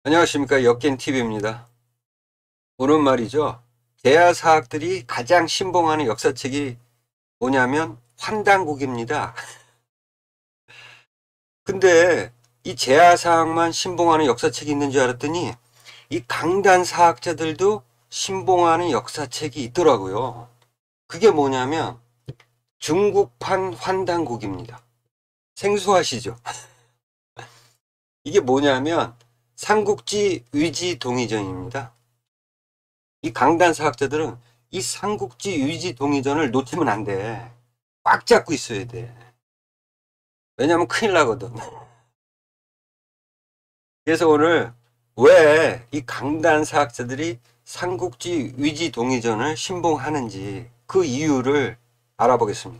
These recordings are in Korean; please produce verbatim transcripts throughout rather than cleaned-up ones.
안녕하십니까. 역겐티비입니다. 오늘 말이죠. 제야사학들이 가장 신봉하는 역사책이 뭐냐면 환단곡입니다. 근데 이 제야사학만 신봉하는 역사책이 있는 줄 알았더니 이 강단사학자들도 신봉하는 역사책이 있더라고요. 그게 뭐냐면 중국판 환단곡입니다. 생소하시죠? 이게 뭐냐면 삼국지 위지동의전입니다. 이 강단사학자들은 이 삼국지 위지동의전을 놓치면 안 돼. 꽉 잡고 있어야 돼. 왜냐면 큰일 나거든. 그래서 오늘 왜 이 강단사학자들이 삼국지 위지동의전을 신봉하는지 그 이유를 알아보겠습니다.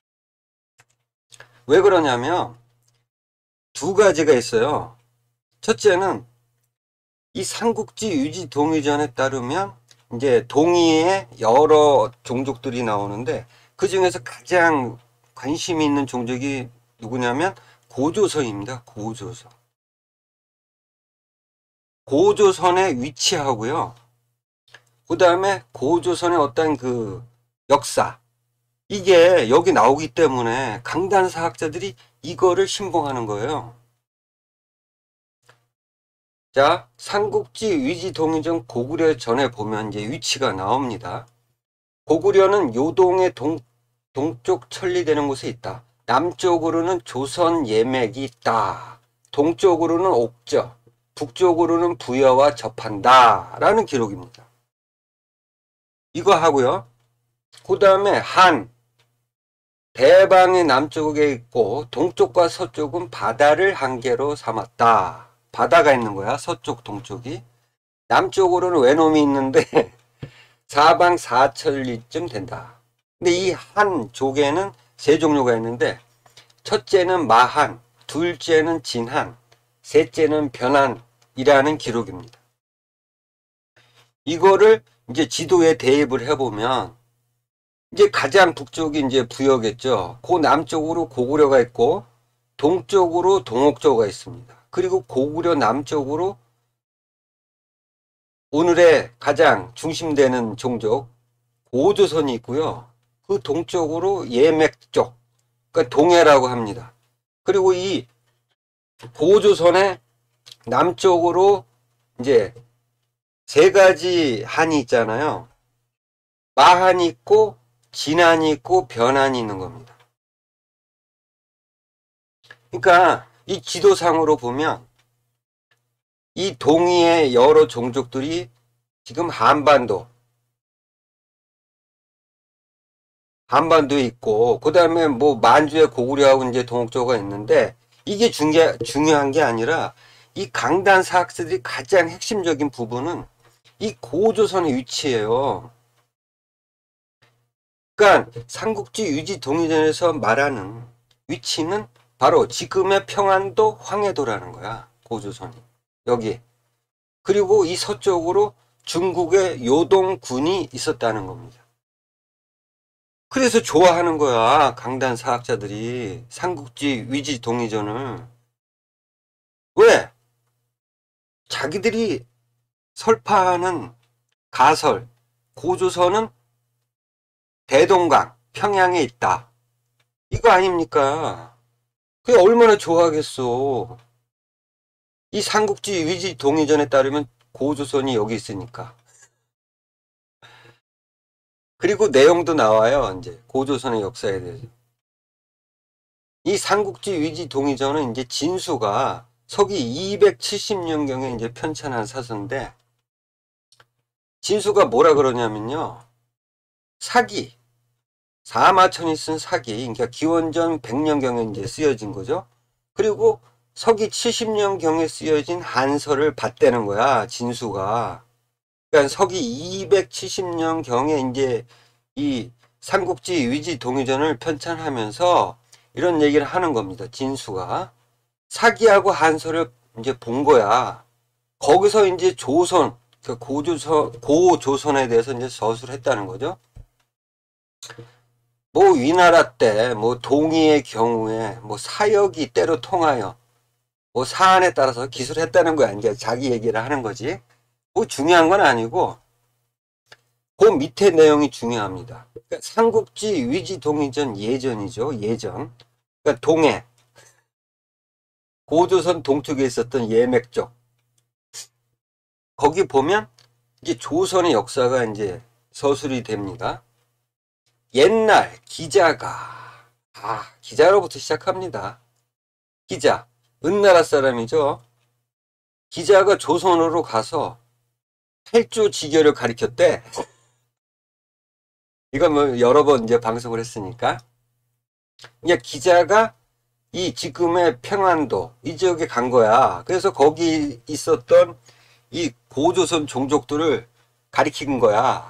왜 그러냐면 두 가지가 있어요. 첫째는 이 삼국지 위지동의전에 따르면 이제 동의에 여러 종족들이 나오는데 그 중에서 가장 관심이 있는 종족이 누구냐면 고조선입니다. 고조선. 고조선의 위치하고요. 그 다음에 고조선의 어떤 그 역사. 이게 여기 나오기 때문에 강단사학자들이 이거를 신봉하는 거예요. 자, 삼국지 위지동의전 고구려 전에 보면 이제 위치가 나옵니다. 고구려는 요동의 동, 동쪽 천리되는 곳에 있다. 남쪽으로는 조선 예맥이 있다. 동쪽으로는 옥저, 북쪽으로는 부여와 접한다. 라는 기록입니다. 이거 하고요. 그 다음에 한, 대방의 남쪽에 있고 동쪽과 서쪽은 바다를 한계로 삼았다. 바다가 있는 거야. 서쪽 동쪽이. 남쪽으로는 외놈이 있는데 사방 사천리쯤 된다. 근데 이 한 족에는 세 종류가 있는데 첫째는 마한, 둘째는 진한, 셋째는 변한이라는 기록입니다. 이거를 이제 지도에 대입을 해보면 이제 가장 북쪽이 이제 부여겠죠. 그 남쪽으로 고구려가 있고 동쪽으로 동옥조가 있습니다. 그리고 고구려 남쪽으로 오늘의 가장 중심되는 종족 고조선이 있고요. 그 동쪽으로 예맥 쪽, 그러니까 동해라고 합니다. 그리고 이 고조선의 남쪽으로 이제 세 가지 한이 있잖아요. 마한이 있고 진한이 있고 변한이 있는 겁니다. 그러니까 이 지도상으로 보면 이 동의의 여러 종족들이 지금 한반도, 한반도에 있고, 그 다음에 뭐 만주의 고구려하고 이제 동옥조가 있는데, 이게 중요, 중요한 게 아니라, 이 강단 사학자들이 가장 핵심적인 부분은 이 고조선의 위치예요. 그러니까 삼국지 위지 동의전에서 말하는 위치는 바로 지금의 평안도 황해도라는 거야. 고조선이. 여기. 그리고 이 서쪽으로 중국의 요동군이 있었다는 겁니다. 그래서 좋아하는 거야. 강단 사학자들이 삼국지 위지 동의전을. 왜? 자기들이 설파하는 가설, 고조선은 대동강, 평양에 있다. 이거 아닙니까? 그게 얼마나 좋아하겠어. 이 삼국지 위지 동의전에 따르면 고조선이 여기 있으니까. 그리고 내용도 나와요. 이제 고조선의 역사에 대해서. 이 삼국지 위지 동의전은 이제 진수가 서기 이백칠십 년경에 이제 편찬한 사서인데 진수가 뭐라 그러냐면요. 사기. 사마천이 쓴 사기. 그러니까 기원전 백 년경에 이제 쓰여진 거죠. 그리고 서기 칠십 년경에 쓰여진 한서를 받대는 거야. 진수가. 그러니까 서기 이백칠십 년경에 이제 이 삼국지 위지 동의전을 편찬하면서 이런 얘기를 하는 겁니다. 진수가. 사기하고 한서를 이제 본 거야. 거기서 이제 조선, 그 고조선, 고조선에 대해서 이제 서술을 했다는 거죠. 뭐 위나라 때, 뭐 동의의 경우에, 뭐 사역이 때로 통하여, 뭐 사안에 따라서 기술했다는 거야. 이제 자기 얘기를 하는 거지. 뭐 중요한 건 아니고 그 밑에 내용이 중요합니다. 그러니까 삼국지 위지 동의전 예전이죠. 예전. 그러니까 동해. 고조선 동쪽에 있었던 예맥적. 거기 보면 이제 조선의 역사가 이제 서술이 됩니다. 옛날 기자가, 아, 기자로부터 시작합니다. 기자. 은나라 사람이죠. 기자가 조선으로 가서 팔조지교를 가리켰대. 이건 뭐 여러 번 이제 방송을 했으니까. 이제 기자가 이 지금의 평안도 이 지역에 간 거야. 그래서 거기 있었던 이 고조선 종족들을 가리킨 거야.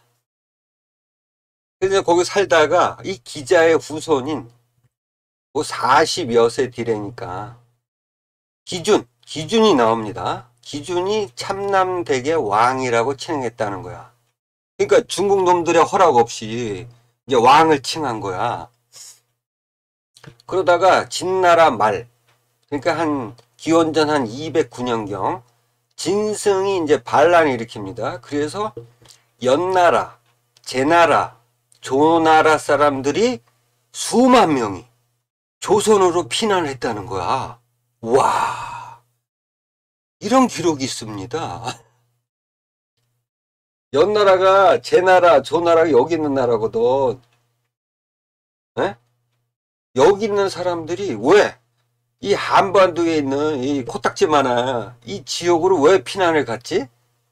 그래서 거기 살다가 이 기자의 후손인 뭐 사십여 세 뒤래니까 기준, 기준이 나옵니다. 기준이 참남대계 왕이라고 칭했다는 거야. 그러니까 중국 놈들의 허락 없이 이제 왕을 칭한 거야. 그러다가 진나라 말, 그러니까 한 기원전 한 이백구 년경 진승이 이제 반란을 일으킵니다. 그래서 연나라, 제나라, 조나라 사람들이 수만 명이 조선으로 피난을 했다는 거야. 와, 이런 기록이 있습니다. 연나라가 제나라, 조나라가 여기 있는 나라거든. 에? 여기 있는 사람들이 왜 이 한반도에 있는 이 코딱지만한 이 지역으로 왜 피난을 갔지?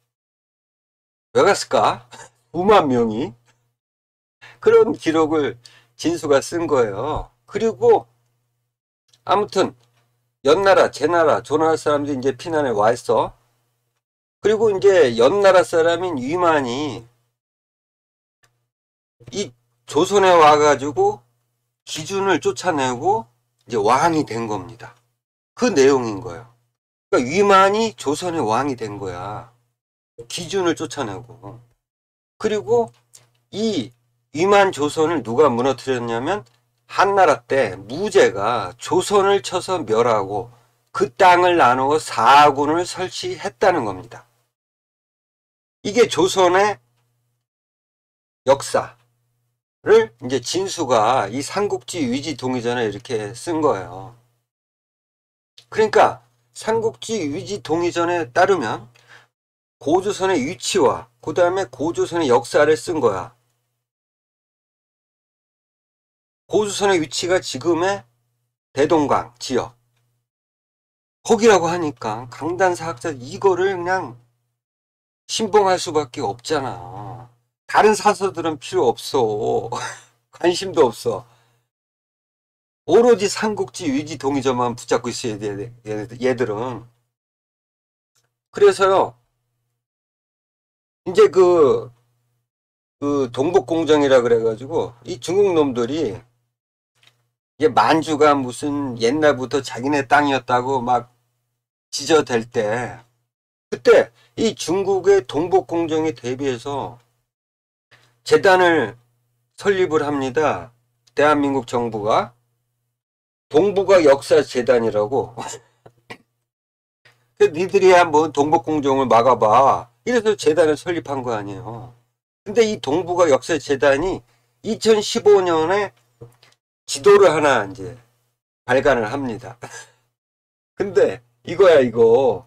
왜 갔을까? 수만 명이. 그런 기록을 진수가 쓴 거예요. 그리고 아무튼 연나라, 제나라, 조나라 사람들이 이제 피난에 와 있어. 그리고 이제 연나라 사람인 위만이 이 조선에 와가지고 기준을 쫓아내고 이제 왕이 된 겁니다. 그 내용인 거예요. 그러니까 위만이 조선의 왕이 된 거야. 기준을 쫓아내고. 그리고 이 위만 조선을 누가 무너뜨렸냐면 한나라 때 무제가 조선을 쳐서 멸하고 그 땅을 나누어 사군을 설치했다는 겁니다. 이게 조선의 역사를 이제 진수가 이 삼국지 위지 동의전에 이렇게 쓴 거예요. 그러니까 삼국지 위지 동의전에 따르면 고조선의 위치와 그 다음에 고조선의 역사를 쓴 거야. 고조선의 위치가 지금의 대동강 지역. 거기라고 하니까 강단사학자 이거를 그냥 신봉할 수밖에 없잖아. 다른 사서들은 필요 없어. 관심도 없어. 오로지 삼국지 위지 동의전만 붙잡고 있어야 돼, 얘들은. 그래서요, 이제 그, 그 동북공정이라 그래가지고, 이 중국 놈들이, 이게 만주가 무슨 옛날부터 자기네 땅이었다고 막 지저댈 때, 그때 이 중국의 동북공정에 대비해서 재단을 설립을 합니다. 대한민국 정부가. 동북아 역사재단이라고. 니들이 한번 동북공정을 막아봐. 이래서 재단을 설립한 거 아니에요. 근데 이 동북아 역사재단이 이천십오 년에 지도를 하나 이제 발간을 합니다. 근데 이거야 이거.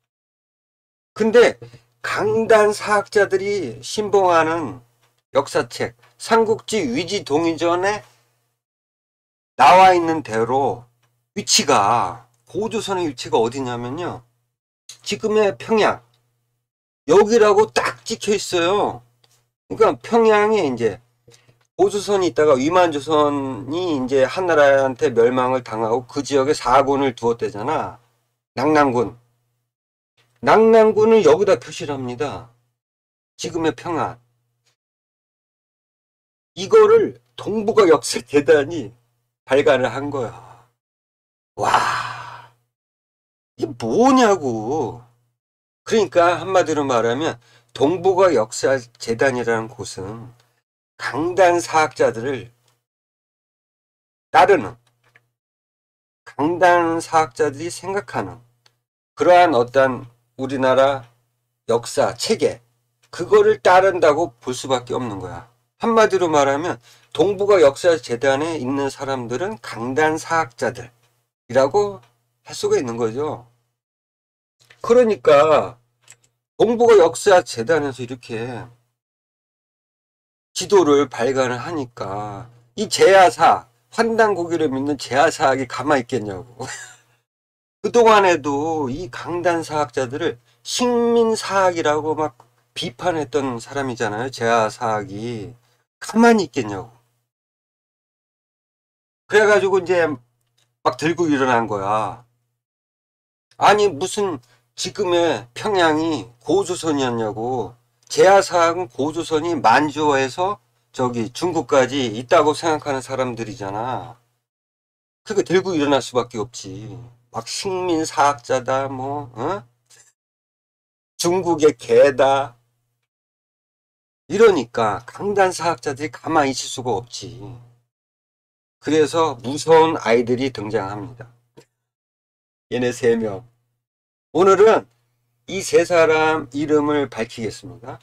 근데 강단 사학자들이 신봉하는 역사책 삼국지 위지 동의전에 나와 있는 대로 위치가 고조선의 위치가 어디냐면요. 지금의 평양 여기라고 딱 찍혀 있어요. 그러니까 평양에 이제 고조선이 있다가 위만조선이 이제 한나라한테 멸망을 당하고 그 지역에 사군을 두었대잖아. 낙랑군. 낙랑군을 여기다 표시를 합니다. 지금의 평안. 이거를 동북아 역사재단이 발간을 한 거야. 와, 이게 뭐냐고. 그러니까 한마디로 말하면 동북아 역사재단이라는 곳은 강단 사학자들을 따르는 강단 사학자들이 생각하는 그러한 어떤 우리나라 역사, 체계, 그거를 따른다고 볼 수밖에 없는 거야. 한마디로 말하면 동북아 역사재단에 있는 사람들은 강단 사학자들이라고 할 수가 있는 거죠. 그러니까 동북아 역사재단에서 이렇게 지도를 발간을 하니까 이 제야사, 환단고기를 믿는 제야사학이 가만히 있겠냐고. 그동안에도 이 강단 사학자들을 식민사학이라고 막 비판했던 사람이잖아요. 제야사학이. 가만히 있겠냐고. 그래가지고 이제 막 들고 일어난 거야. 아니 무슨 지금의 평양이 고조선이었냐고. 제야사학은 고조선이 만주어에서 저기 중국까지 있다고 생각하는 사람들이잖아. 그게 들고 일어날 수밖에 없지. 막 식민사학자다 뭐 어? 중국의 개다 이러니까 강단사학자들이 가만히 있을 수가 없지. 그래서 무서운 아이들이 등장합니다. 얘네 세 명. 오늘은 이 세 사람 이름을 밝히겠습니다.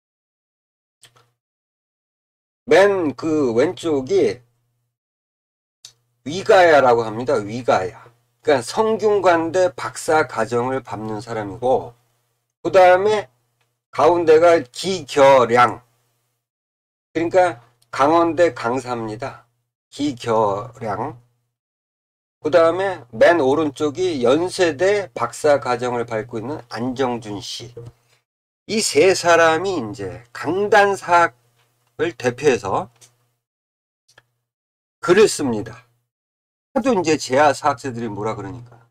맨 그 왼쪽이 위가야라고 합니다. 위가야. 그러니까 성균관대 박사 과정을 밟는 사람이고, 그 다음에 가운데가 기겨량. 그러니까 강원대 강사입니다. 기겨량. 그 다음에 맨 오른쪽이 연세대 박사 과정을 밟고 있는 안정준 씨. 이 세 사람이 이제 강단사학을 대표해서 글을 씁니다. 하도 이제 제야사학자들이 뭐라 그러니까.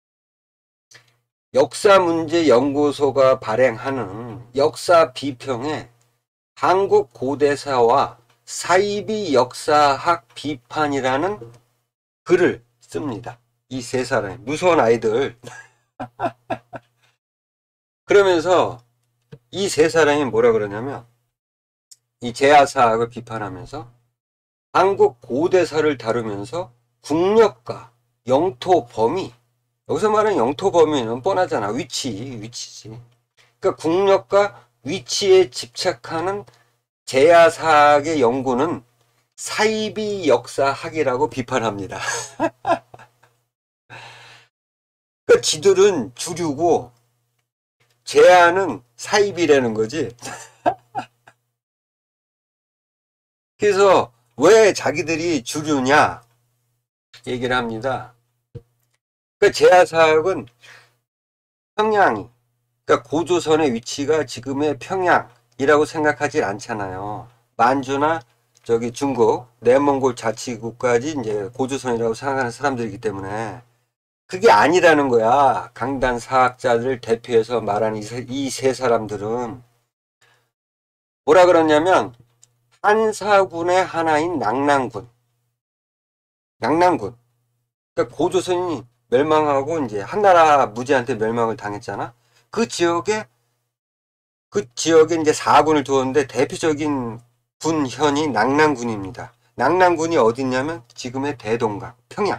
역사문제연구소가 발행하는 역사 비평에 한국 고대사와 사이비 역사학 비판이라는 글을 씁니다. 이 세 사람, 무서운 아이들. 그러면서 이 세 사람이 뭐라 그러냐면, 이 제야사학을 비판하면서 한국 고대사를 다루면서 국력과 영토 범위, 여기서 말하는 영토 범위는 뻔하잖아. 위치, 위치지. 그러니까 국력과 위치에 집착하는 제야사학의 연구는 사이비 역사학이라고 비판합니다. 그러니까 지들은 주류고 제야는 사이비라는 거지. 그래서 왜 자기들이 주류냐 얘기를 합니다. 그 제야사학은 평양이, 그러니까 고조선의 위치가 지금의 평양이라고 생각하지 않잖아요. 만주나 저기 중국, 내몽골 자치구까지 이제 고조선이라고 생각하는 사람들이기 때문에 그게 아니라는 거야. 강단 사학자들을 대표해서 말하는 이 세 사람들은 뭐라 그러냐면, 한사군의 하나인 낙랑군, 낙랑군. 그러니까 고조선이 멸망하고 이제 한나라 무제한테 멸망을 당했잖아. 그 지역에 그 지역에 이제 사군을 두었는데 대표적인 군현이 낙랑군입니다. 낙랑군이 어디냐면 지금의 대동강, 평양.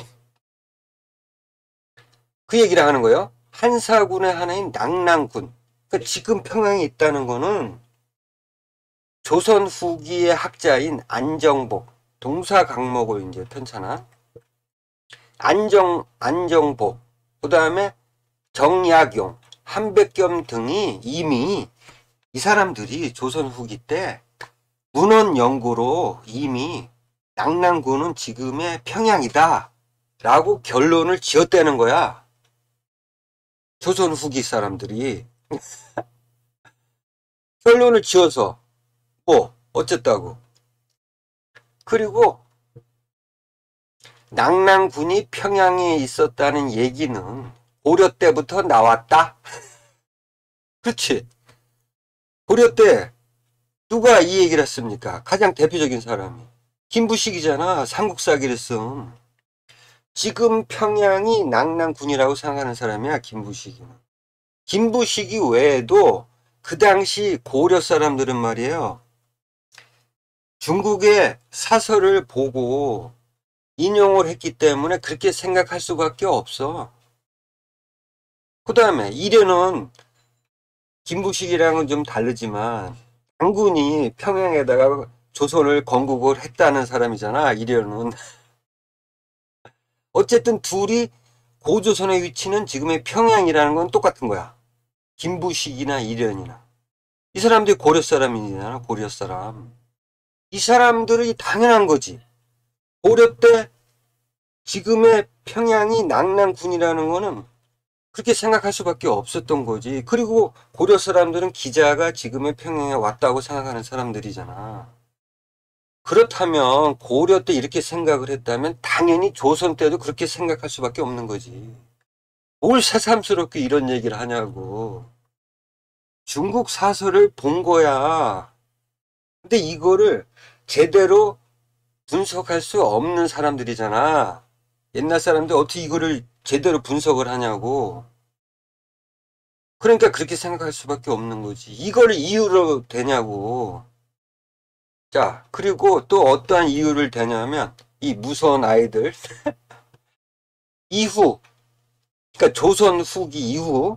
그 얘기를 하는 거예요. 한사군의 하나인 낙랑군. 그러니까 지금 평양에 있다는 거는 조선 후기의 학자인 안정복, 동사강목을 이제 편찬한 안정, 안정복, 그 다음에 정약용, 한백겸 등이 이미 이 사람들이 조선 후기 때 문헌 연구로 이미 낙랑군은 지금의 평양이다 라고 결론을 지었다는 거야. 조선 후기 사람들이. 결론을 지어서 뭐 어쨌다고. 그리고 낙랑군이 평양에 있었다는 얘기는 고려 때부터 나왔다. 그렇지. 고려 때 누가 이 얘기를 했습니까? 가장 대표적인 사람이 김부식이잖아. 삼국사기를 쓴. 지금 평양이 낙랑군이라고 생각하는 사람이야, 김부식이는. 김부식이 외에도 그 당시 고려 사람들은 말이에요, 중국의 사설을 보고 인용을 했기 때문에 그렇게 생각할 수밖에 없어. 그 다음에 이련은 김부식이랑은 좀 다르지만 장군이 평양에다가 조선을 건국을 했다는 사람이잖아. 이련은. 어쨌든 둘이 고조선의 위치는 지금의 평양이라는 건 똑같은 거야. 김부식이나 이련이나. 이 사람들이 고려 사람이잖아. 고려 사람. 이 사람들이 당연한 거지. 고려 때 지금의 평양이 낙랑군이라는 거는 그렇게 생각할 수밖에 없었던 거지. 그리고 고려 사람들은 기자가 지금의 평양에 왔다고 생각하는 사람들이잖아. 그렇다면 고려 때 이렇게 생각을 했다면 당연히 조선 때도 그렇게 생각할 수밖에 없는 거지. 뭘 새삼스럽게 이런 얘기를 하냐고. 중국 사설을 본 거야. 근데 이거를 제대로 분석할 수 없는 사람들이잖아. 옛날 사람들 어떻게 이거를 제대로 분석을 하냐고. 그러니까 그렇게 생각할 수밖에 없는 거지. 이걸 이유로 되냐고. 자, 그리고 또 어떠한 이유를 대냐면 이 무서운 아이들 이후, 그러니까 조선 후기 이후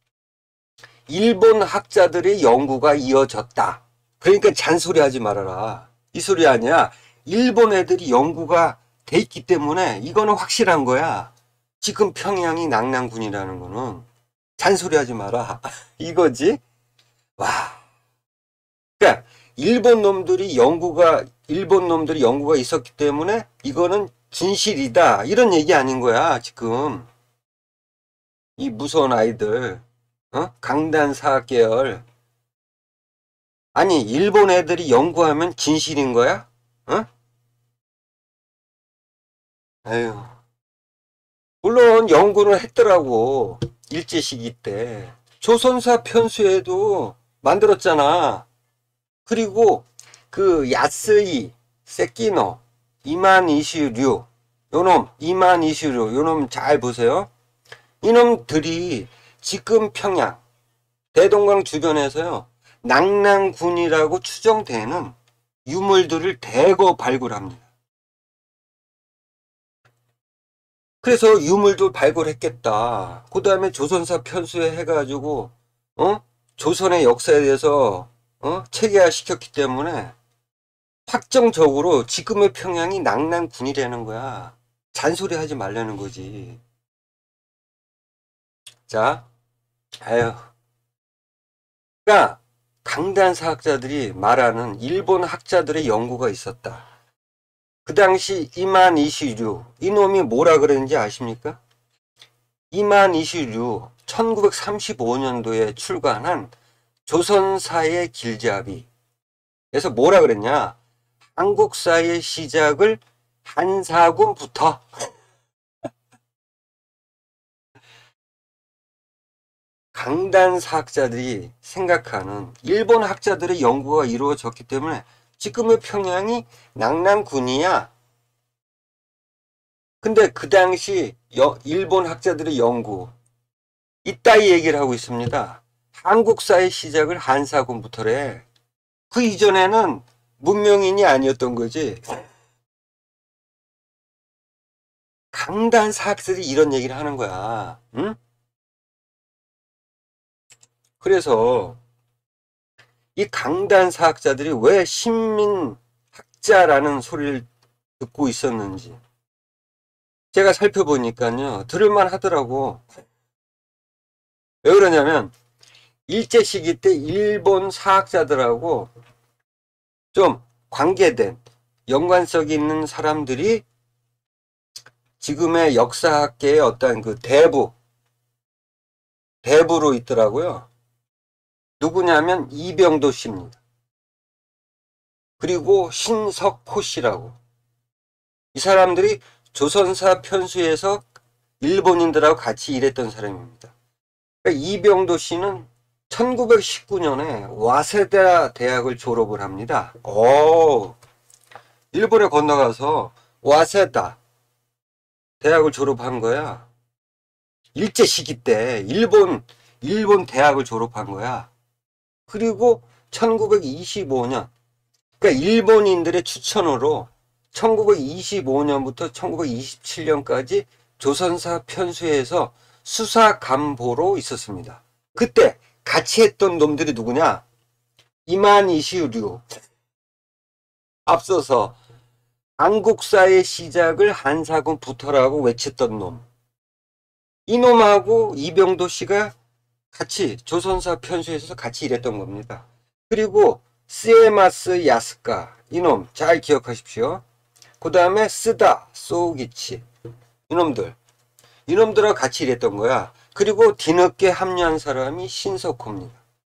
일본 학자들의 연구가 이어졌다. 그러니까 잔소리하지 말아라. 이 소리 아니야. 일본 애들이 연구가 돼 있기 때문에 이거는 확실한 거야. 지금 평양이 낙랑군이라는 거는. 잔소리하지 마라. 이거지. 와. 그러니까 일본 놈들이 연구가 일본 놈들이 연구가 있었기 때문에 이거는 진실이다. 이런 얘기 아닌 거야, 지금. 이 무서운 아이들. 어? 강단사학 계열. 아니, 일본 애들이 연구하면 진실인 거야? 어? 아유. 물론 연구를 했더라고. 일제시기 때. 조선사 편수에도 만들었잖아. 그리고 그 야스이, 세키노, 이만 이슈류, 요놈, 이만 이슈류, 요놈 잘 보세요. 이놈들이 지금 평양, 대동강 주변에서요, 낙랑군이라고 추정되는 유물들을 대거 발굴합니다. 그래서 유물도 발굴했겠다. 그 다음에 조선사 편수에 해가지고, 어? 조선의 역사에 대해서, 어? 체계화 시켰기 때문에, 확정적으로 지금의 평양이 낙랑군이라는 거야. 잔소리 하지 말라는 거지. 자, 아유. 그러니까, 강단사학자들이 말하는 일본 학자들의 연구가 있었다. 그 당시 이만 이슈류, 이놈이 뭐라 그랬는지 아십니까? 이만 이슈류, 천구백삼십오 년도에 출간한 조선사의 길잡이. 그래서 뭐라 그랬냐? 한국사의 시작을 한사군부터. 강단사학자들이 생각하는 일본 학자들의 연구가 이루어졌기 때문에 지금의 평양이 낙랑군이야. 근데 그 당시 여, 일본 학자들의 연구 이따위 얘기를 하고 있습니다. 한국사의 시작을 한사군부터래. 그 이전에는 문명인이 아니었던 거지. 강단사학들이 이런 얘기를 하는 거야. 응? 그래서 이 강단사학자들이 왜 신민학자라는 소리를 듣고 있었는지 제가 살펴보니까요. 들을만 하더라고. 왜 그러냐면 일제시기 때 일본 사학자들하고 좀 관계된 연관성이 있는 사람들이 지금의 역사학계의 어떤 그 대부 대부로 있더라고요. 누구냐면 이병도 씨입니다. 그리고 신석호 씨라고. 이 사람들이 조선사 편수에서 일본인들하고 같이 일했던 사람입니다. 그러니까 이병도 씨는 천구백십구 년에 와세다 대학을 졸업을 합니다. 오, 일본에 건너가서 와세다 대학을 졸업한 거야. 일제 시기 때 일본 일본 대학을 졸업한 거야. 그리고 천구백이십오 년, 그러니까 일본인들의 추천으로 천구백이십오 년부터 천구백이십칠 년까지 조선사 편수에서 수사감보로 있었습니다. 그때 같이 했던 놈들이 누구냐? 이만이시류. 앞서서 한국사의 시작을 한사군부터라고 외쳤던 놈. 이놈하고 이병도 씨가 같이 조선사 편수에서 같이 일했던 겁니다. 그리고 스에마스 야스카 이놈 잘 기억하십시오. 그 다음에 쓰다 소우기치 이놈들 이놈들하고 같이 일했던 거야. 그리고 뒤늦게 합류한 사람이 신석호입니다.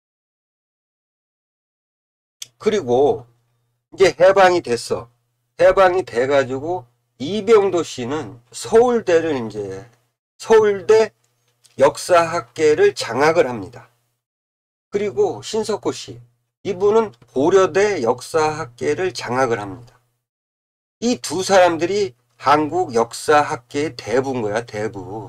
그리고 이제 해방이 됐어. 해방이 돼가지고 이병도 씨는 서울대를 이제 서울대 역사학계를 장학을 합니다. 그리고 신석호 씨 이분은 고려대 역사학계를 장학을 합니다. 이 두 사람들이 한국 역사학계의 대부인 거야, 대부.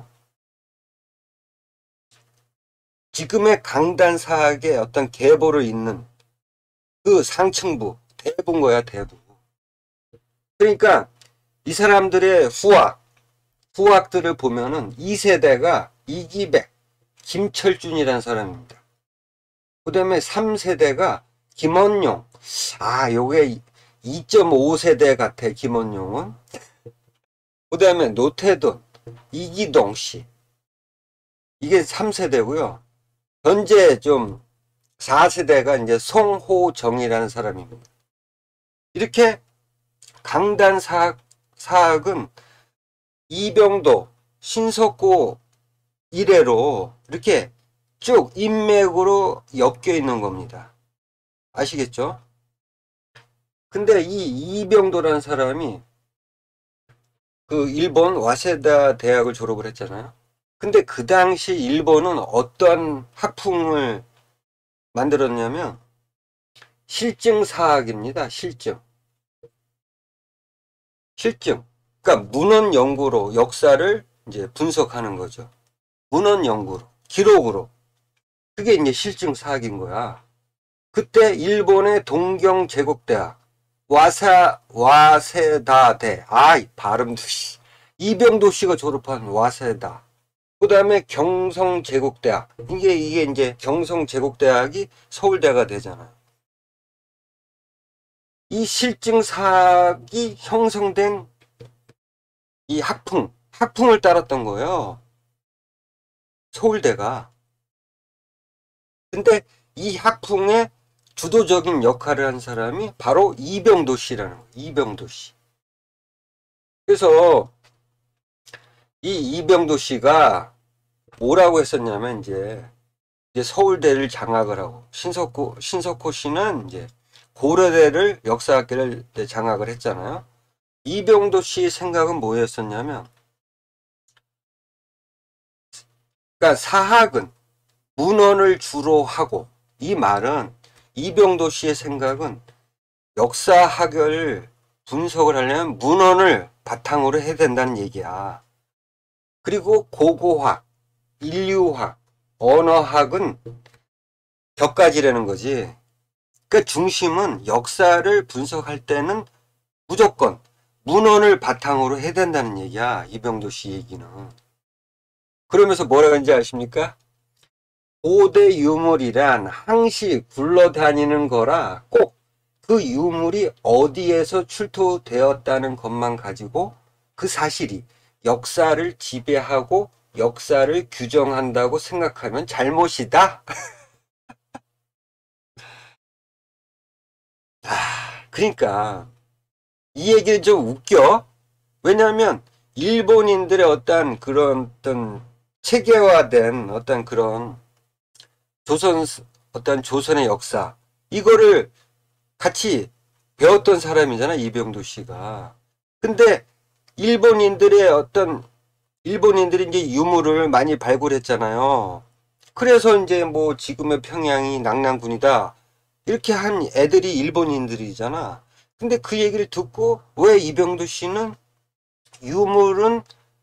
지금의 강단사학의 어떤 계보를 잇는 그 상층부, 대부인 거야, 대부. 그러니까 이 사람들의 후학, 후학들을 보면은 이 세대가 이기백, 김철준이라는 사람입니다. 그 다음에 삼 세대가 김원용. 아, 요게 이 점 오 세대 같아, 김원용은. 그 다음에 노태돈, 이기동 씨. 이게 삼 세대고요. 현재 좀 사 세대가 이제 송호정이라는 사람입니다. 이렇게 강단 사학, 사학은 이병도, 신석호 이래로 이렇게 쭉 인맥으로 엮여 있는 겁니다. 아시겠죠? 근데 이 이병도라는 사람이 그 일본 와세다 대학을 졸업을 했잖아요. 근데 그 당시 일본은 어떠한 학풍을 만들었냐면 실증사학입니다. 실증. 실증. 그러니까 문헌 연구로 역사를 이제 분석하는 거죠. 문헌 연구로, 기록으로. 그게 이제 실증사학인 거야. 그때 일본의 동경제국대학 와사 와세다대, 아이 발음도 씨. 이병도 씨가 졸업한 와세다. 그 다음에 경성제국대학. 이게 이게 이제 경성제국대학이 서울대가 되잖아요. 이 실증사학이 형성된 이 학풍, 학풍을 따랐던 거예요. 서울대가. 근데 이 학풍의 주도적인 역할을 한 사람이 바로 이병도 씨라는 거예요. 이병도 씨. 그래서 이 이병도 씨가 뭐라고 했었냐면 이제, 이제 서울대를 장학을 하고 신석호 신석호 씨는 이제 고려대를 역사학계를 장학을 했잖아요. 이병도 씨의 생각은 뭐였었냐면, 그러니까 사학은 문헌을 주로 하고, 이 말은 이병도 씨의 생각은 역사학을 분석을 하려면 문헌을 바탕으로 해야 된다는 얘기야. 그리고 고고학, 인류학, 언어학은 격가지라는 거지. 그러니까 중심은 역사를 분석할 때는 무조건 문헌을 바탕으로 해야 된다는 얘기야. 이병도 씨 얘기는. 그러면서 뭐라고 하는지 아십니까? 고대 유물이란 항시 굴러다니는 거라 꼭 그 유물이 어디에서 출토되었다는 것만 가지고 그 사실이 역사를 지배하고 역사를 규정한다고 생각하면 잘못이다. 아, 그러니까 이 얘기는 좀 웃겨. 왜냐하면 일본인들의 어떤 그런 어떤 체계화된 어떤 그런 조선 어떤 조선의 역사 이거를 같이 배웠던 사람이잖아, 이병도 씨가. 근데 일본인들의 어떤 일본인들이 이제 유물을 많이 발굴했잖아요. 그래서 이제 뭐 지금의 평양이 낙랑군이다 이렇게 한 애들이 일본인들이잖아. 근데 그 얘기를 듣고 왜 이병도 씨는 유물은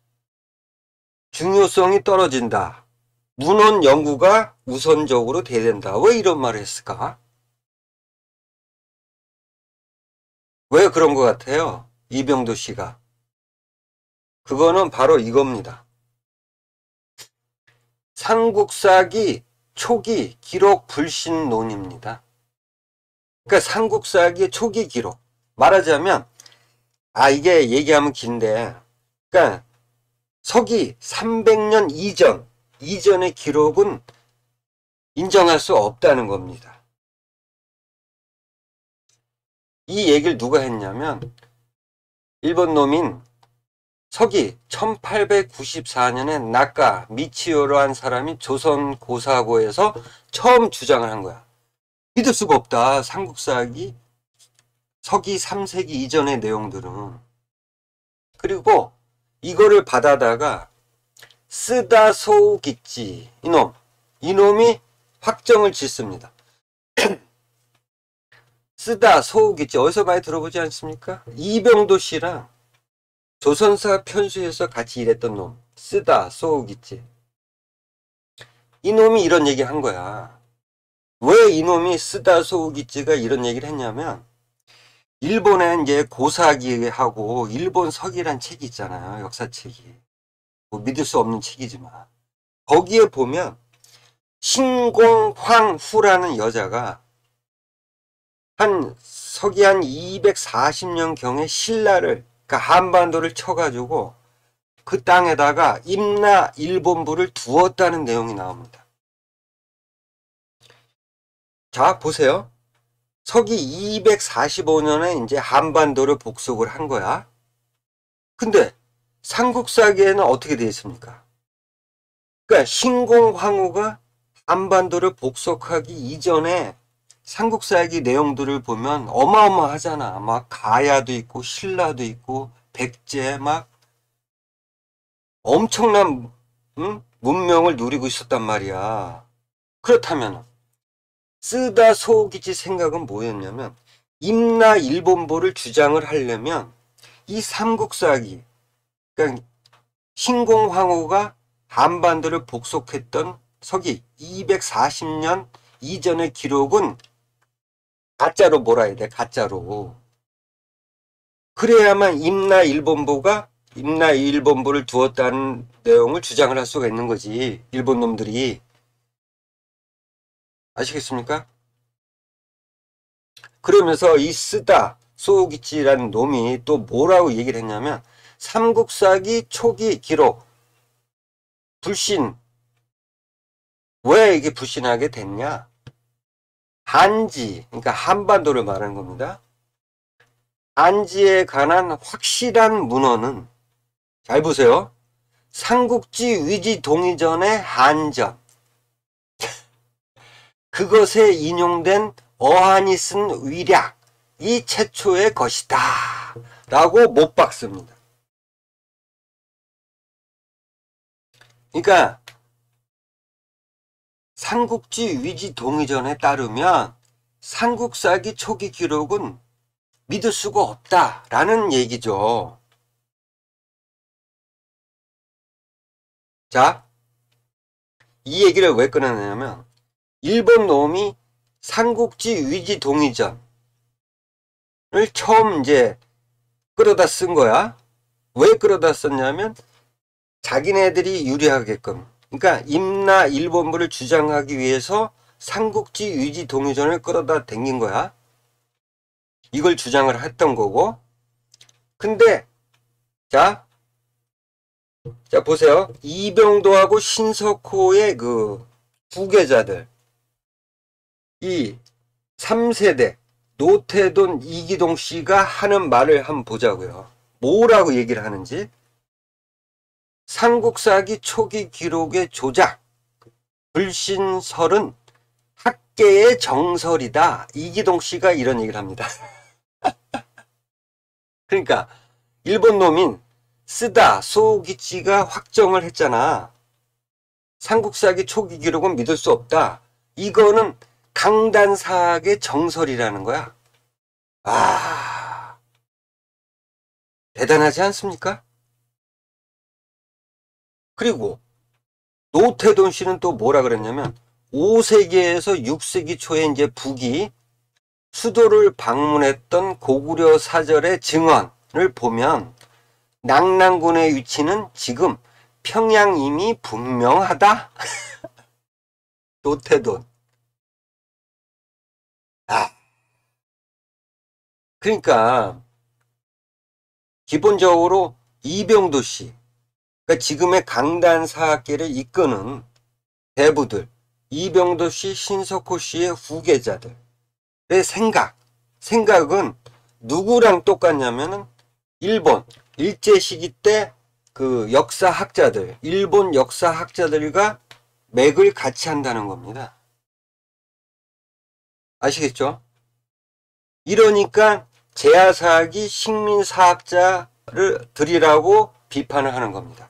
중요성이 떨어진다, 문헌 연구가 우선적으로 돼야 된다, 왜 이런 말을 했을까? 왜 그런 것 같아요? 이병도 씨가. 그거는 바로 이겁니다. 삼국사기 초기 기록 불신론입니다. 그러니까 삼국사기의 초기 기록. 말하자면, 아, 이게 얘기하면 긴데, 그러니까 서기 삼백 년 이전, 이전의 기록은 인정할 수 없다는 겁니다. 이 얘기를 누가 했냐면, 일본 놈인 서기 천팔백구십사 년에 나카 미치오라는 사람이 조선 고사고에서 처음 주장을 한 거야. 믿을 수가 없다. 삼국사기 서기 삼 세기 이전의 내용들은. 그리고 이거를 받아다가 쓰다 소우기치 이놈 이놈이 확정을 짓습니다. 쓰다 소우기치 어디서 많이 들어보지 않습니까? 이병도 씨랑 조선사 편수에서 같이 일했던 놈 쓰다 소우기치 이놈이 이런 얘기 한 거야. 왜 이놈이 쓰다 소우기치가 이런 얘기를 했냐면, 일본에 이제 고사기하고 일본 서기란 책이 있잖아요. 역사책이. 뭐 믿을 수 없는 책이지만. 거기에 보면 신공황후라는 여자가 한 서기 한 이백사십 년경에 신라를, 그러니까 한반도를 쳐가지고 그 땅에다가 임나 일본부를 두었다는 내용이 나옵니다. 자, 보세요. 서기 이백사십오 년에 이제 한반도를 복속을 한 거야. 근데 삼국사기에는 어떻게 되어 있습니까? 그러니까 신공황후가 한반도를 복속하기 이전에 삼국사기 내용들을 보면 어마어마하잖아. 막 가야도 있고 신라도 있고 백제 막 엄청난 응? 문명을 누리고 있었단 말이야. 그렇다면 쓰다 소우기치 생각은 뭐였냐면, 임나 일본보를 주장을 하려면 이 삼국사기, 그러니까 신공황후가 한반도를 복속했던 서기 이백사십 년 이전의 기록은 가짜로 몰아야 돼. 가짜로. 그래야만 임나 일본보가 임나 일본보를 두었다는 내용을 주장을 할 수가 있는 거지. 일본 놈들이. 아시겠습니까? 그러면서 이 쓰다 소우기치라는 놈이 또 뭐라고 얘기를 했냐면, 삼국사기 초기 기록 불신. 왜 이게 불신하게 됐냐? 한지, 그러니까 한반도를 말하는 겁니다. 한지에 관한 확실한 문헌은, 잘 보세요. 삼국지 위지 동의전의 한전, 그것에 인용된 어한이 쓴 위략, 이 최초의 것이다 라고 못 박습니다. 그러니까 삼국지 위지 동의전에 따르면 삼국사기 초기 기록은 믿을 수가 없다라는 얘기죠. 자, 이 얘기를 왜 꺼내냐면, 일본 놈이 삼국지 위지 동의전을 처음 이제 끌어다 쓴 거야. 왜 끌어다 썼냐면, 자기네들이 유리하게끔, 그러니까 임나 일본부를 주장하기 위해서 삼국지 위지 동의전을 끌어다 댕긴 거야. 이걸 주장을 했던 거고. 근데 자, 자 보세요. 이병도하고 신석호의 그 후계자들, 이 삼 세대 노태돈 이기동 씨가 하는 말을 한번 보자고요. 뭐라고 얘기를 하는지. 삼국사기 초기 기록의 조작, 불신설은 학계의 정설이다. 이기동 씨가 이런 얘기를 합니다. 그러니까 일본 놈인 쓰다 소우기치가 확정을 했잖아. 삼국사기 초기 기록은 믿을 수 없다. 이거는 강단사학의 정설이라는 거야. 아, 대단하지 않습니까? 그리고 노태돈 씨는 또 뭐라 그랬냐면, 오 세기에서 육 세기 초에 이제 북이 수도를 방문했던 고구려 사절의 증언, 보면 낙랑군의 위치는 지금 평양임이 분명하다. 노태돈. 아, 그러니까 기본적으로 이병도씨, 그러니까 지금의 강단 사학계를 이끄는 대부들, 이병도씨, 신석호씨의 후계자들의 생각, 생각은 누구랑 똑같냐면은 일본 일제시기 때 그 역사학자들, 일본 역사학자들과 맥을 같이 한다는 겁니다. 아시겠죠? 이러니까 제야사학이 식민사학자를 들이라고 비판을 하는 겁니다.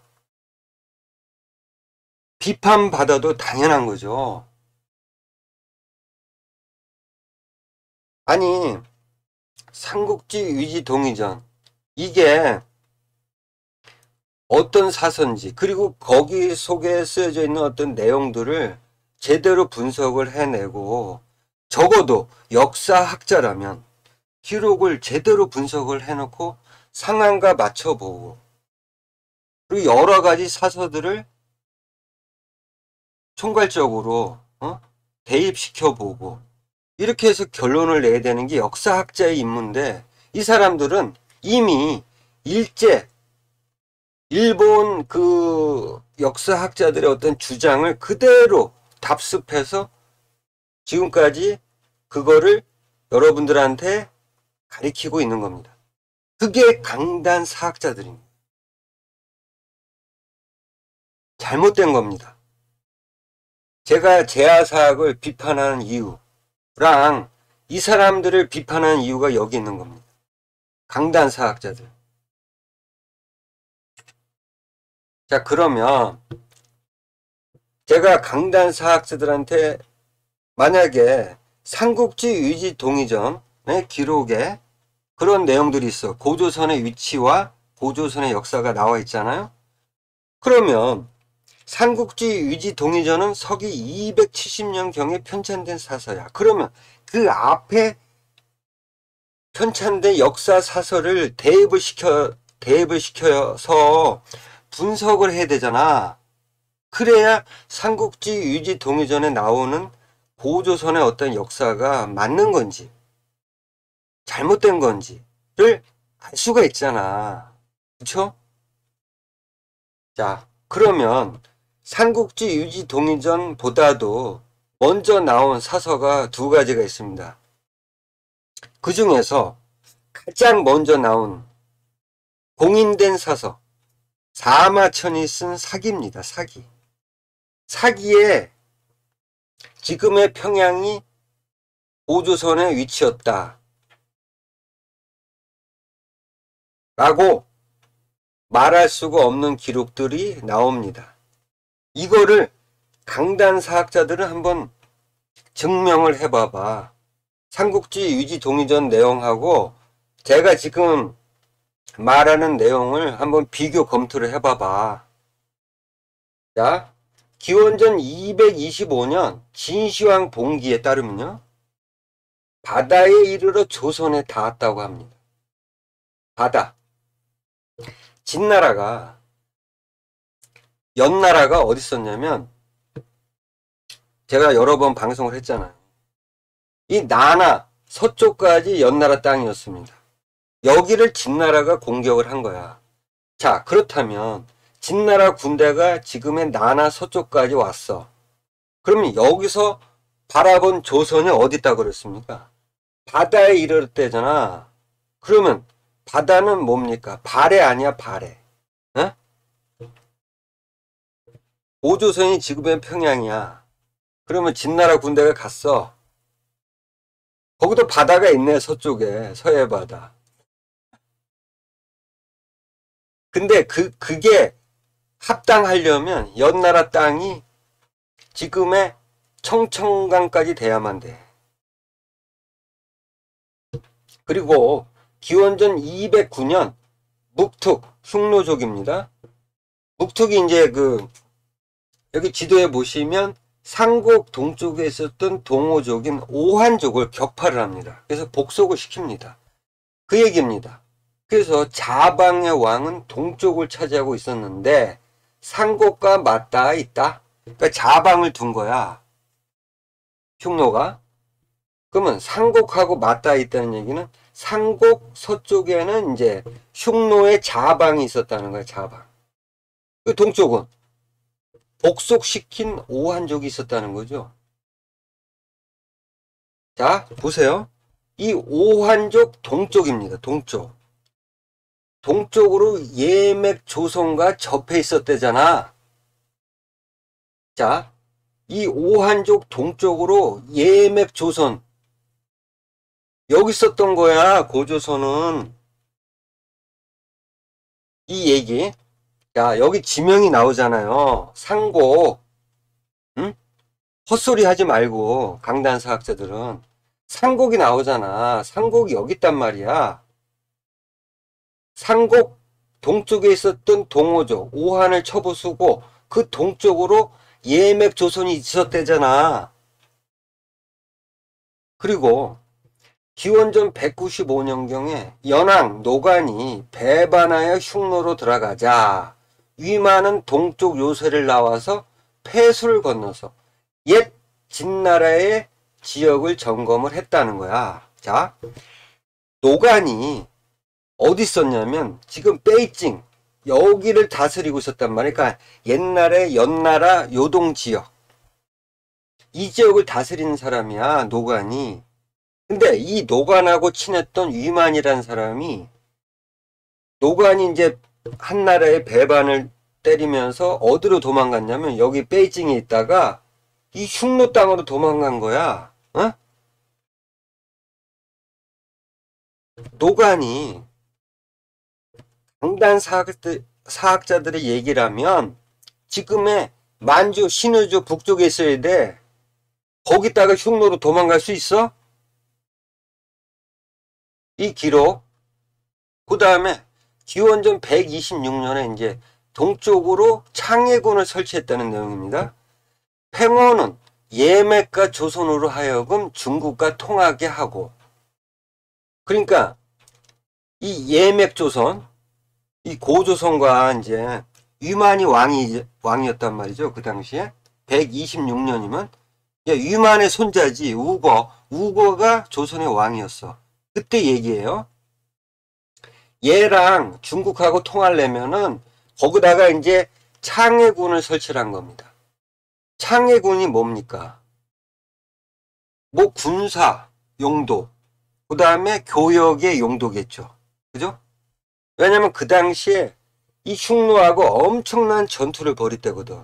비판받아도 당연한 거죠. 아니, 삼국지 위지 동의전, 이게 어떤 사선지, 그리고 거기 속에 쓰여져 있는 어떤 내용들을 제대로 분석을 해내고, 적어도 역사학자라면 기록을 제대로 분석을 해놓고 상황과 맞춰보고, 그리고 여러 가지 사서들을 총괄적으로 어? 대입시켜보고, 이렇게 해서 결론을 내야 되는 게 역사학자의 임무인데, 이 사람들은 이미 일제, 일본 그 역사학자들의 어떤 주장을 그대로 답습해서 지금까지 그거를 여러분들한테 가리키고 있는 겁니다. 그게 강단 사학자들입니다. 잘못된 겁니다. 제가 제야사학을 비판하는 이유랑 이 사람들을 비판하는 이유가 여기 있는 겁니다. 강단 사학자들. 자, 그러면 제가 강단 사학자들한테 만약에 삼국지 위지 동의전의 기록에 그런 내용들이 있어. 고조선의 위치와 고조선의 역사가 나와 있잖아요. 그러면 삼국지 위지 동의전은 서기 이백칠십 년경에 편찬된 사서야. 그러면 그 앞에 편찬된 역사 사서를 대입을 시켜, 대입을 시켜서 분석을 해야 되잖아. 그래야 삼국지 위지 동의전에 나오는 고조선의 어떤 역사가 맞는 건지 잘못된 건지를 알 수가 있잖아. 그쵸? 자, 그러면 삼국지 위지 동의전보다도 먼저 나온 사서가 두 가지가 있습니다. 그 중에서 가장 먼저 나온 공인된 사서, 사마천이 쓴 사기입니다. 사기. 사기에 지금의 평양이 고조선의 위치였다 라고 말할 수가 없는 기록들이 나옵니다. 이거를 강단 사학자들은 한번 증명을 해봐봐. 삼국지 위지 동의전 내용하고 제가 지금 말하는 내용을 한번 비교 검토를 해봐봐. 자, 기원전 이백이십오 년 진시황 봉기에 따르면요, 바다에 이르러 조선에 닿았다고 합니다. 바다. 진나라가, 연나라가 어디 있었냐면, 제가 여러 번 방송을 했잖아요. 이 나나 서쪽까지 연나라 땅이었습니다. 여기를 진나라가 공격을 한 거야. 자, 그렇다면 진나라 군대가 지금의 나나 서쪽까지 왔어. 그러면 여기서 바라본 조선이 어디 있다고 그랬습니까? 바다에 이를 때잖아. 그러면 바다는 뭡니까? 발해 아니야, 발해. 어? 고조선이 지금의 평양이야. 그러면 진나라 군대가 갔어. 거기도 바다가 있네, 서쪽에. 서해 바다. 근데 그, 그게 합당하려면 연나라 땅이 지금의 청천강까지 돼야만 돼. 그리고 기원전 이백구 년 묵툭, 흉노족입니다. 묵툭이 이제 그, 여기 지도에 보시면 삼국 동쪽에 있었던 동호족인 오한족을 격파를 합니다. 그래서 복속을 시킵니다. 그 얘기입니다. 그래서 자방의 왕은 동쪽을 차지하고 있었는데 상곡과 맞닿아 있다. 그러니까 자방을 둔 거야. 흉노가. 그러면 상곡하고 맞닿아 있다는 얘기는 상곡 서쪽에는 이제 흉노의 자방이 있었다는 거야. 자방. 그 동쪽은 복속시킨 오한족이 있었다는 거죠. 자, 보세요. 이 오한족 동쪽입니다. 동쪽. 동쪽으로 예맥 조선과 접해 있었대잖아. 자, 이 오한족 동쪽으로 예맥 조선 여기 있었던 거야. 고조선은. 이 얘기. 자, 여기 지명이 나오잖아요. 상곡. 응? 헛소리 하지 말고 강단사학자들은 상곡이 나오잖아. 상곡이 여기 있단 말이야. 상곡 동쪽에 있었던 동호족 오한을 처부수고 그 동쪽으로 예맥 조선이 있었대잖아. 그리고 기원전 백구십오 년경에 연왕 노관이 배반하여 흉노로 들어가자 위만은 동쪽 요새를 나와서 폐수를 건너서 옛 진나라의 지역을 점검을 했다는 거야. 자, 노관이 어디 있었냐면 지금 베이징 여기를 다스리고 있었단 말이야. 그러니까 옛날에 연나라 요동 지역 이 지역을 다스리는 사람이야. 노관이. 근데 이 노관하고 친했던 위만이라는 사람이 노관이 이제 한나라의 배반을 때리면서 어디로 도망갔냐면 여기 베이징에 있다가 이 흉노 땅으로 도망간 거야. 어? 노관이 강단 사학자들, 사학자들의 얘기라면 지금의 만주, 신의주 북쪽에 있어야 돼. 거기다가 흉노로 도망갈 수 있어? 이 기록. 그 다음에 기원전 백이십육 년에 이제 동쪽으로 창해군을 설치했다는 내용입니다. 팽호는 예맥과 조선으로 하여금 중국과 통하게 하고, 그러니까 이 예맥 조선, 이 고조선과 이제 위만이 왕이 왕이었단 말이죠. 그 당시에 백이십육 년이면 위만의 손자지. 우거, 우거가 조선의 왕이었어. 그때 얘기예요. 얘랑 중국하고 통하려면은 거기다가 이제 창해군을 설치한 겁니다. 창해군이 뭡니까? 뭐 군사 용도, 그 다음에 교역의 용도겠죠. 그죠? 왜냐면 그 당시에 이 흉노하고 엄청난 전투를 벌일 때거든.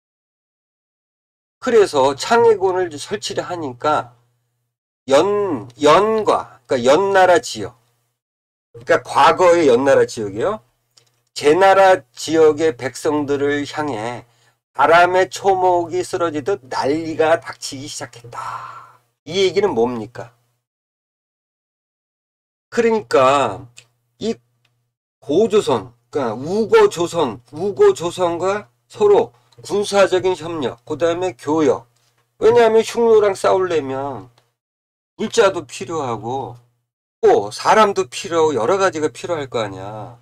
그래서 창해군을 설치를 하니까 연, 연과, 그러니까 연나라 지역, 그러니까 과거의 연나라 지역이요. 제나라 지역의 백성들을 향해 바람의 초목이 쓰러지듯 난리가 닥치기 시작했다. 이 얘기는 뭡니까? 그러니까 이 고조선, 그러니까 우고조선, 우고조선과 서로 군사적인 협력, 그 다음에 교역. 왜냐하면 흉노랑 싸우려면 물자도 필요하고 또 사람도 필요하고 여러 가지가 필요할 거 아니야.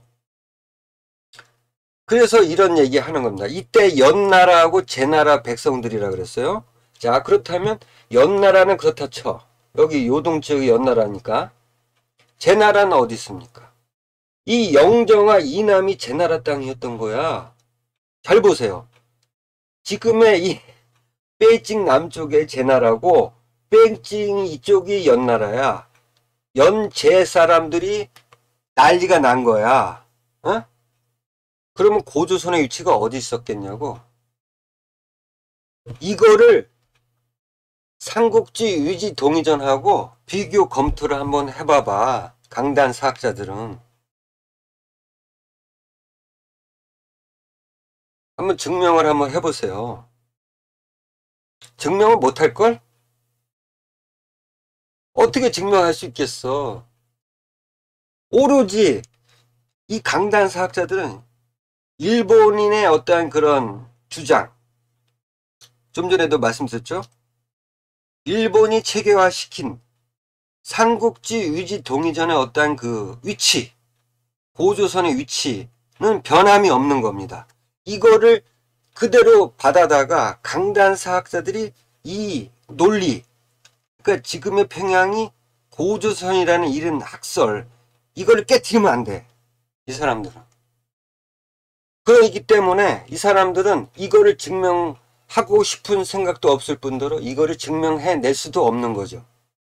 그래서 이런 얘기 하는 겁니다. 이때 연나라하고 제나라 백성들이라 그랬어요. 자, 그렇다면 연나라는 그렇다 쳐. 여기 요동 지역이 연나라니까. 제나라는 어디 있습니까? 이 영정과 이남이 제나라 땅이었던 거야. 잘 보세요. 지금의 이 베이징 남쪽의 제나라고 베이징 이쪽이 연나라야. 연제 사람들이 난리가 난 거야. 어? 그러면 고조선의 위치가 어디 있었겠냐고. 이거를 삼국지 위지 동의전하고 비교 검토를 한번 해봐봐. 강단 사학자들은. 한번 증명을 한번 해보세요. 증명을 못할걸? 어떻게 증명할 수 있겠어? 오로지 이 강단 사학자들은 일본인의 어떠한 그런 주장, 좀 전에도 말씀드렸죠? 일본이 체계화시킨 삼국지 위지 동의전의 어떠한 그 위치, 고조선의 위치는 변함이 없는 겁니다. 이거를 그대로 받아다가 강단사학자들이 이 논리, 그러니까 지금의 평양이 고조선이라는 이런 학설, 이걸 깨트리면 안 돼. 이 사람들은. 그러기 때문에 이 사람들은 이거를 증명하고 싶은 생각도 없을 뿐더러 이거를 증명해낼 수도 없는 거죠.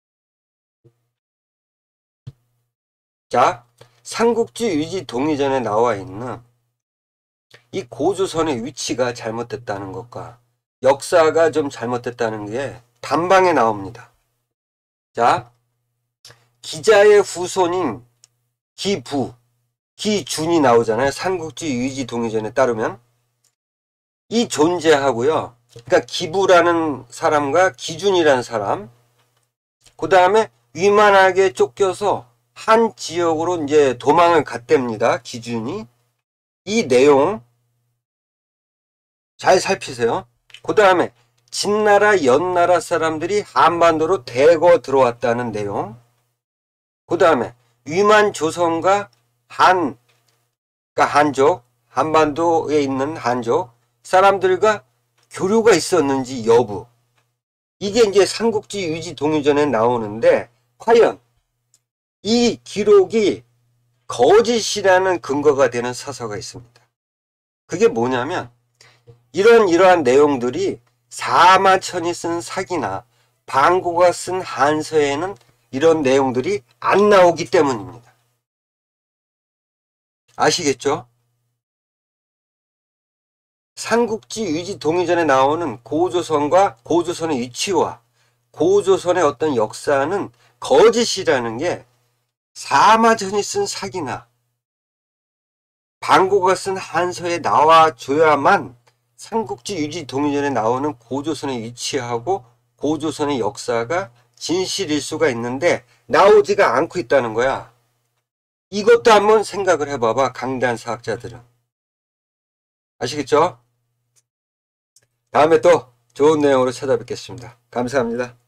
자, 삼국지 유지 동의전에 나와 있는 이 고조선의 위치가 잘못됐다는 것과 역사가 좀 잘못됐다는 게 단방에 나옵니다. 자, 기자의 후손인 기부, 기준이 나오잖아요. 삼국지 유지 동의전에 따르면. 이 존재하고요. 그러니까 기부라는 사람과 기준이라는 사람, 그 다음에 위만하게 쫓겨서 한 지역으로 이제 도망을 갔답니다. 기준이. 이 내용 잘 살피세요. 그 다음에 진나라, 연나라 사람들이 한반도로 대거 들어왔다는 내용. 그 다음에 위만 조선과 한, 그러니까 한족, 한반도에 있는 한족 사람들과 교류가 있었는지 여부. 이게 이제 삼국지 유지 동의전에 나오는데 과연 이 기록이 거짓이라는 근거가 되는 서서가 있습니다. 그게 뭐냐면 이런 이러한 내용들이 사마천이 쓴 사기나 방고가 쓴 한서에는 이런 내용들이 안 나오기 때문입니다. 아시겠죠? 삼국지 유지 동의전에 나오는 고조선과 고조선의 위치와 고조선의 어떤 역사는 거짓이라는 게 사마천이 쓴 사기나 방고가 쓴 한서에 나와줘야만 삼국지 유지 동의전에 나오는 고조선의 위치하고 고조선의 역사가 진실일 수가 있는데 나오지가 않고 있다는 거야. 이것도 한번 생각을 해봐봐. 강단사학자들은. 아시겠죠? 다음에 또 좋은 내용으로 찾아뵙겠습니다. 감사합니다.